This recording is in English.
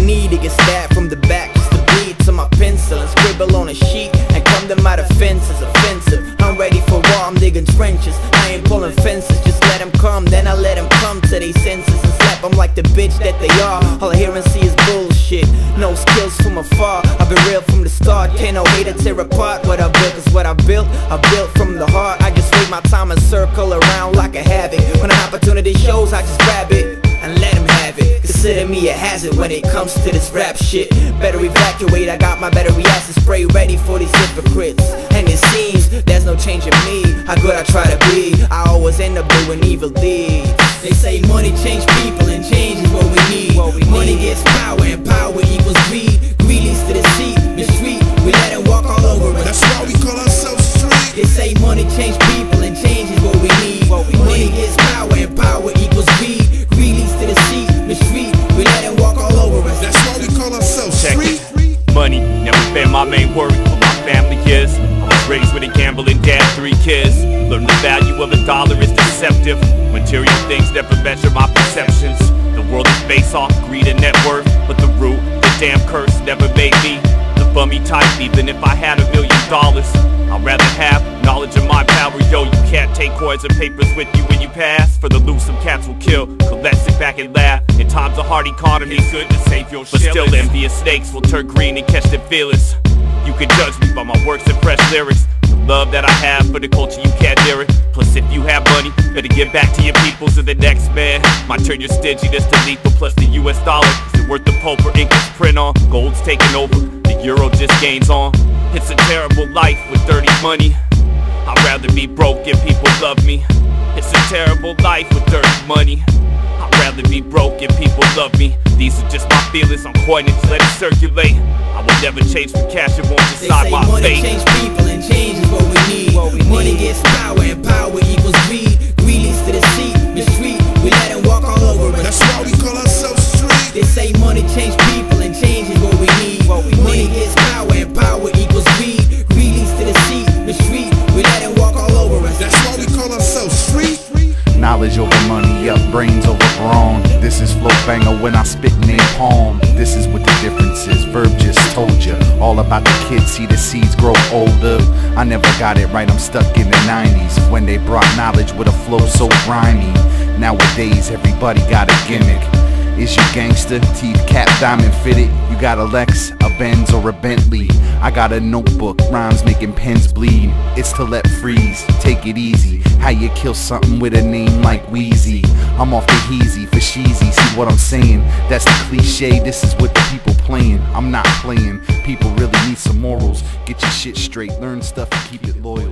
need to get stabbed from the back, just to bleed to my pencil and scribble on a sheet and come to my defense is offensive. I'm ready for war, I'm digging trenches, I ain't pulling fences. Just let them come, then I let them come to their senses and slap them like the bitch that they are. All I hear and see is bullshit, no skills from afar. I've been real from the start, can't no hater tear apart what I built. Cause what I built from the heart. I just wait my time and circle around like a havoc. When an opportunity shows, I just grab it and let him have it. Consider me a hazard when it comes to this rap shit. Better evacuate, I got my battery acid spray ready for these hypocrites. And it seems there's no change in me, how good I try to be, I always end up doing evil deeds. They say money change people and change is what we need. Money gets power and power equals greed. Greed leads to deceit, mistreat, we let it walk all over us. That's why we call ourselves street. They say money change people and change is what we need. Money gets power and power equals greed. Greed leads to deceit, mistreat, we let it walk all over us. That's why we call ourselves street. Money never been my main worry, but my family is. I was raised with a gambling dad, 3 kids. Learned the value of a dollar is deceptive. Material things never measure my perceptions. The world is based off greed and net worth, but the root, the damn curse never made me the bummy type. Even if I had $1 million, I'd rather have knowledge of my power. Yo, you can't take coins and papers with you when you pass. For the loot, some cats will kill, collect, sit back and laugh. In times of hard economy, it's good to save your shillings. But still envious snakes will turn green and catch their feelings. You can judge me by my works and fresh lyrics. The love that I have for the culture, you can't near it. Plus if you have money, better give back to your peoples or the next man might turn your stinginess to lethal. Plus the US dollar isn't worth the pulp or ink it's print on. Gold's taking over, the euro just gains on. It's a terrible life with dirty money. I'd rather be broke if people love me. It's a terrible life with dirty money. I'd rather be broke if people love me. These are just my feelings, I'm coining to let it circulate. I will never change for cash, it won't decide my fate. They say money change people and change is what we need. Money gets power and power equals greed. Greed leads to deceit, mistreat, we let it walk all over us. That's why we call ourselves street. They say money change people and change is what we need. Money gets power and power equals greed. Greed leads to deceit, mistreat, we let it walk all over us. That's why we call ourselves street. Knowledge over money, up brains over brawn. This is flow banger when I spit napalm. This is what the difference is, Verb just told ya. All about the kids, see the seeds grow older. I never got it right, I'm stuck in the 90s when they brought knowledge with a flow so grimy. Nowadays everybody got a gimmick. Is you gangster, teeth cap diamond fitted? You got a Lex, a Benz or a Bentley? I got a notebook, rhymes making pens bleed. It's to let freeze, take it easy. How you kill something with a name like Wheezy? I'm off the heezy for sheezy, see what I'm saying? That's the cliche, this is what the people playing. I'm not playing, people really need some morals. Get your shit straight, learn stuff and keep it loyal.